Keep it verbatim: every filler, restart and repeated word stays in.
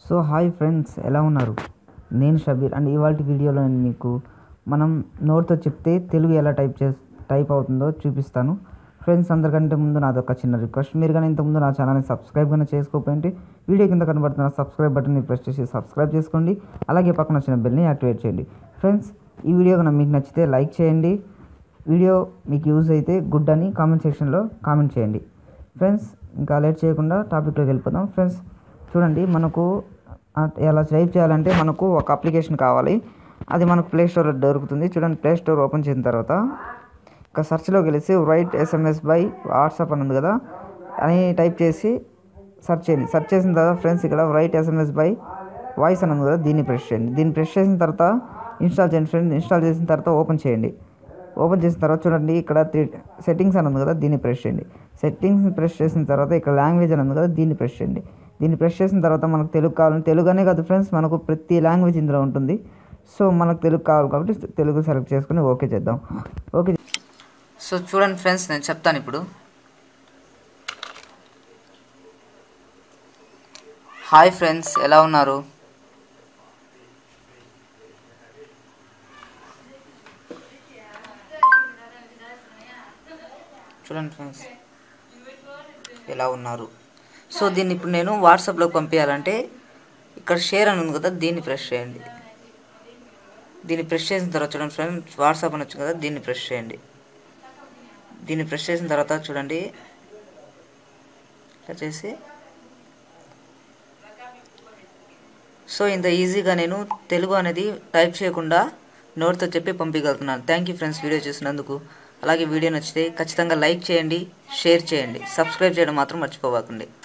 So hi friends, ఎలా ఉన్నారు? నేను షబీర్ అండ్ ఇవాళ వీడియోలో నేను మీకు మనం నోట్తో చెప్తే తెలుగు ఎలా టైప్ చే టైప్ అవుతుందో చూపిస్తాను. ఫ్రెండ్స్, అందరికంటే ముందు నాది ఒక చిన్న రిక్వెస్ట్. మీరు కానీ ఇంతకుముందు నా ఛానల్ని సబ్స్క్రైబ్ కానీ చేసుకోకపోయింటే వీడియో కింద కనబడుతున్న సబ్స్క్రైబ్ బటన్ని ప్రెస్ చేసి సబ్స్క్రైబ్ చేసుకోండి. అలాగే పక్కన వచ్చిన బెల్ని యాక్టివేట్ చేయండి. ఫ్రెండ్స్, ఈ వీడియో కనుక మీకు నచ్చితే లైక్ చేయండి. వీడియో మీకు యూజ్ అయితే గుడ్ అని కామెంట్ సెక్షన్లో కామెంట్ చేయండి. ఫ్రెండ్స్, ఇంకా లేట్ చేయకుండా టాపిక్లోకి వెళ్ళిపోదాం. ఫ్రెండ్స్ చూడండి, మనకు ఎలా టైప్ చేయాలంటే మనకు ఒక అప్లికేషన్ కావాలి. అది మనకు ప్లే స్టోర్లో దొరుకుతుంది. చూడండి, ప్లే స్టోర్ ఓపెన్ చేసిన తర్వాత ఇక సెర్చ్లోకి వెళ్ళేసి రైట్ ఎస్ఎంఎస్ బై వాట్సాప్ అని ఉంది కదా, అని టైప్ చేసి సెర్చ్ చేయండి. సెర్చ్ చేసిన తర్వాత ఫ్రెండ్స్ ఇక్కడ రైట్ ఎస్ఎంఎస్ బై వాయిస్ అని ఉంది కదా, దీన్ని ప్రెస్ చేయండి. దీన్ని ప్రెస్ చేసిన తర్వాత ఇన్స్టాల్ చేయండి. ఫ్రెండ్స్, ఇన్స్టాల్ చేసిన తర్వాత ఓపెన్ చేయండి. ఓపెన్ చేసిన తర్వాత చూడండి, ఇక్కడ త్రీ సెట్టింగ్స్ అని ఉంది కదా, దీన్ని ప్రెస్ చేయండి. సెట్టింగ్స్ ప్రెస్ చేసిన తర్వాత ఇక్కడ లాంగ్వేజ్ అని ఉంది కదా, దీన్ని ప్రెస్ చేయండి. దీన్ని ప్రెస్ చేసిన తర్వాత మనకు తెలుగు కావాలంటే తెలుగు అనే కాదు ఫ్రెండ్స్, మనకు ప్రతి లాంగ్వేజ్ ఇందులో ఉంటుంది. సో మనకు తెలుగు కావాలి కాబట్టి తెలుగు సెలెక్ట్ చేసుకుని ఓకే చేద్దాం. ఓకే. సో చూడండి ఫ్రెండ్స్, నేను చెప్తాను ఇప్పుడు. హాయ్ ఫ్రెండ్స్, ఎలా ఉన్నారు? చూడండి ఫ్రెండ్స్, ఎలా ఉన్నారు? సో దీన్ని ఇప్పుడు నేను వాట్సాప్లోకి పంపించాలంటే ఇక్కడ షేర్ అని ఉంది కదా, దీన్ని ప్రెస్ చేయండి. దీన్ని ప్రెస్ చేసిన తర్వాత చూడండి ఫ్రెండ్స్, వాట్సాప్ అని వచ్చింది కదా, దీన్ని ప్రెస్ చేయండి. దీన్ని ప్రెస్ చేసిన తర్వాత చూడండి, ఇట్లా చేసి సో ఇంత ఈజీగా నేను తెలుగు అనేది టైప్ చేయకుండా నోట్తో చెప్పి పంపించగలుగుతున్నాను. థ్యాంక్ యూ ఫ్రెండ్స్, వీడియో చూసినందుకు. అలాగే వీడియో నచ్చితే ఖచ్చితంగా లైక్ చేయండి, షేర్ చేయండి, సబ్స్క్రైబ్ చేయడం మాత్రం మర్చిపోవకండి.